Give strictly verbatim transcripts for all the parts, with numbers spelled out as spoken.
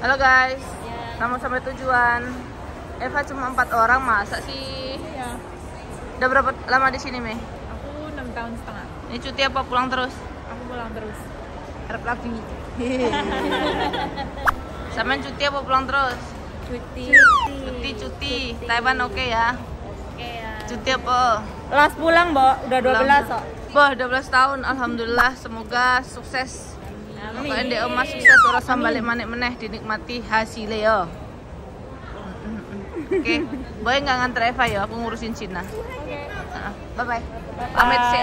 Halo guys, ya. Selamat sampai tujuan. Eva cuma empat orang, masa sih? Iya. Udah berapa lama di sini, Mei? Aku enam tahun setengah. Ini cuti apa pulang terus? Aku pulang terus. Harap lagi. Samain cuti apa pulang terus? Cuti. Cuti, cuti. Taiwan oke okay ya? Oke ya. Cuti apa? Las pulang, Mbak. Udah dua belas kok. Wah, dua belas tahun. Alhamdulillah, semoga sukses. Amin. Pokoknya ndek omah sukses ora sambalik manik meneh dinikmati hasilnya yo. Oke, okay. Boy nggak nganter Eva ya, aku ngurusin Cina. Oke. Bye bye. Pamit sih.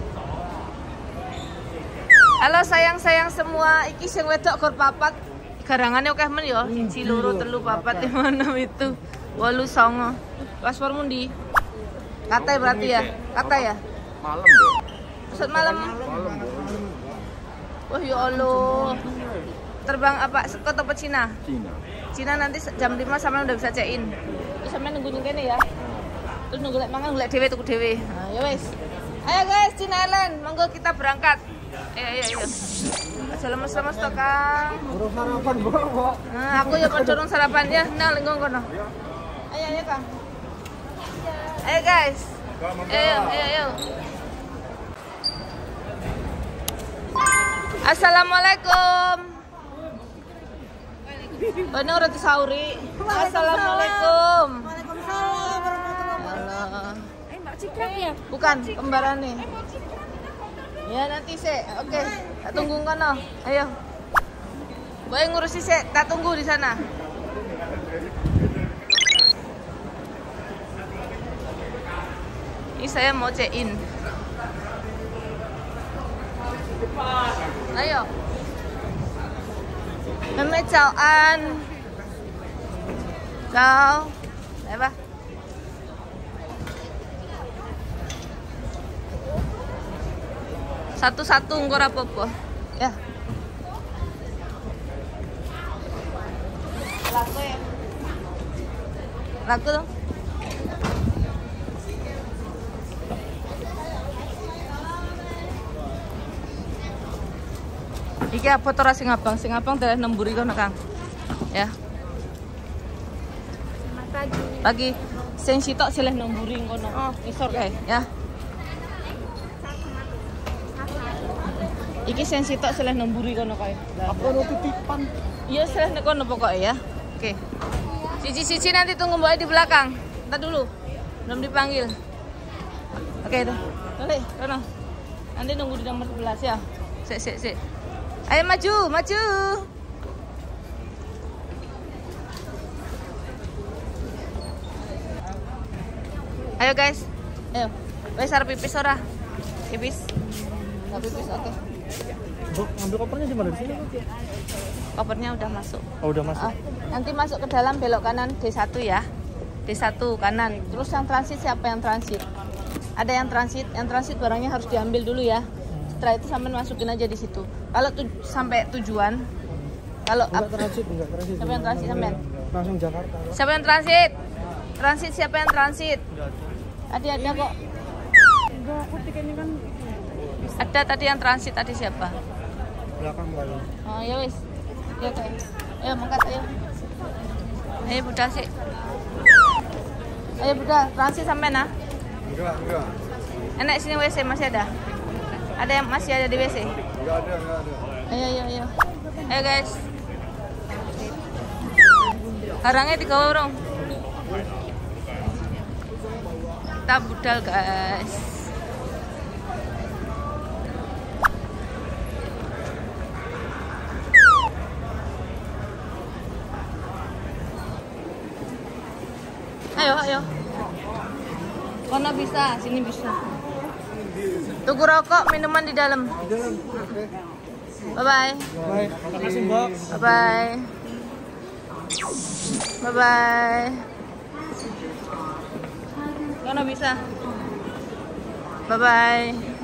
Halo sayang-sayang semua, iki sing wedok gor papat. Garangannya oke men ya, siji loro telu papat lima enam itu. Wolu songo. Paspormu ndi? Kata berarti ya? Kata ya? Malam, Bro. Pusat malam. Malam, Bro. Wah ya Allah. Terbang apa? Sekot apa Cina? Cina. Cina nanti jam lima sama udah bisa check-in. Terus sampe nunggu ning kene ya. Terus nunggu lek mangan golek dhewe tuku dhewe. Nah, ya wis. Ayo guys, Cina Island, monggo kita berangkat. Ayo ayo ayo. Aja lemes-lemes to, Kang. Urus sarapan, Bro. Nah, aku ya padha urung sarapan ya. Nah, linggo kono. Ayo ayo, Kang. Ayo guys. Ayo ayo ayo. Assalamualaikum. Oh, ini udah disauri. Assalamualaikum. Waalaikumsalam warahmatullahi Halo. Eh, Mbak Cika ya? Bukan, kembaran nih. Ya nanti sih. Oke, tak tunggu kono. Ayo. Boy ngurusi sih, tak tunggu di sana. Ini saya mau check-in. Ayo. Meme chào anh. Chào. Eva. Satu-satu ngor apa-apa. Ya. Laku ya. Laku dong. Iki apa tora sing abang? Sing abang dalah nemburi kono, Kang. Ya. Selamat pagi. Pagi. Sing sitok silih nemburi kono. Oh, isor kae, ya. Iki sing sitok silih nemburi kono kae. Aku ada titipan. Iya, silih nek kono pokoknya ya. Oke. Cici-cici nanti tunggu Mbak di belakang. Entar dulu. Belum dipanggil. Oke, dah. Balik, kono. Nanti nunggu di nomor sebelas ya. Sik, sik, sik. Ayo maju, maju. Ayo guys. Ayo. Wes arep pipis ora? Pipis. Enggak pipis, oke. Bu, ambil kopernya di mana? Di sini? Kopernya udah masuk. Oh, udah masuk. Ah, nanti masuk ke dalam belok kanan D satu ya. D satu kanan. Terus yang transit siapa yang transit? Ada yang transit, yang transit barangnya harus diambil dulu ya. Setelah itu sampai masukin aja di situ. Kalau tu, sampai tujuan, kalau Enggak transit, enggak transit. Siapa yang transit sampean? Langsung Jakarta. Siapa yang transit? Transit siapa yang transit? Tadi ada kok. Enggak, aku tiketnya kan Ada tadi yang transit tadi siapa? Belakang kali. Oh ya wis. Ya oke. Ayo mangkat ayo. Ayo Buddha sih. Ayo Buddha, transit sampai nah. Enggak, enggak. Enak sini W C masih ada? Ada yang masih ada di W C? Enggak ada, enggak ada. Ayo, ayo, ayo. Ayo guys. Orangnya tiga orang. Kita budal guys. Ayo, ayo. Kono bisa, sini bisa. Tunggu rokok, minuman di dalam. Di dalam. Oke. Bye bye. Baik, makasih, Mbak. Bye bye. Bye bye. Kono bisa. Bye bye.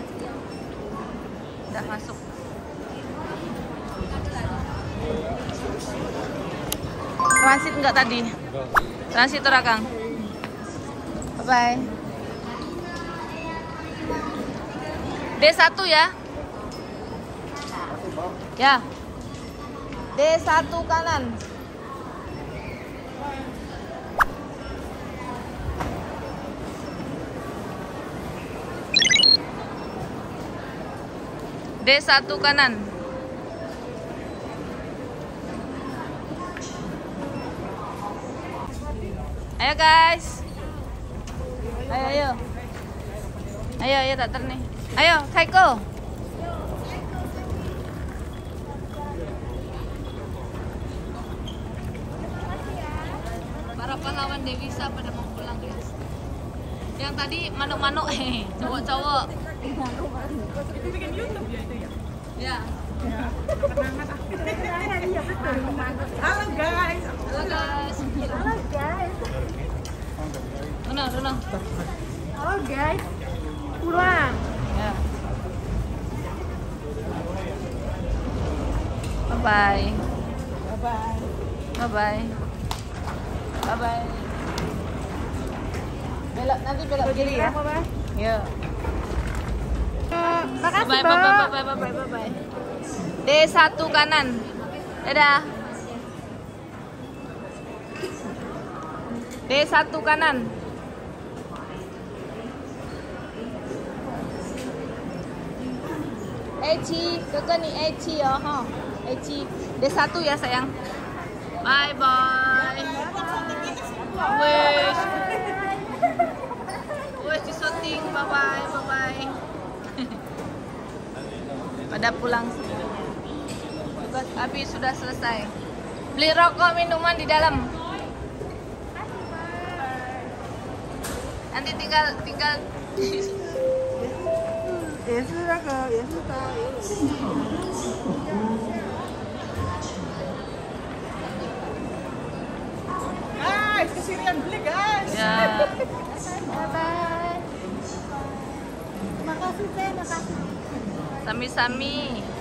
Udah masuk. Transit enggak tadi? Transit ora, Kang? Bye bye. D satu ya. Ya. D satu kanan. D satu kanan. Ayo guys. Ayo ayo. Ayo ayo tak terni. Ayo Kaiko. Para pahlawan Devisa pada mau pulang guys. Yang tadi manuk-manuk eh cowok-cowok. Bikin YouTube ya itu ya. Ya. Halo guys. Halo guys. Halo guys. Runo, Runo. Halo guys. Pulang. Ya. Bye bye. Bye bye. Bye bye. Bye bye. Belok nanti belok kiri ya. Bye bye. Ya. Makasih, Bye bye Mbak. bye bye bye bye bye bye. D satu kanan. Dadah. D satu kanan. Eci, kakak nih Eci ya, ha. Eci. D satu ya sayang. Bye bye. Wes. Wes di syuting. Bye bye bye bye. Pada pulang. Tugas habis sudah selesai. Beli rokok minuman di dalam. Nanti tinggal tinggal. Ya sudah kak, ya sudah. Guys, kesinian beli guys. Ya. Bye bye. Makasih teh, makasih. Sami-sami.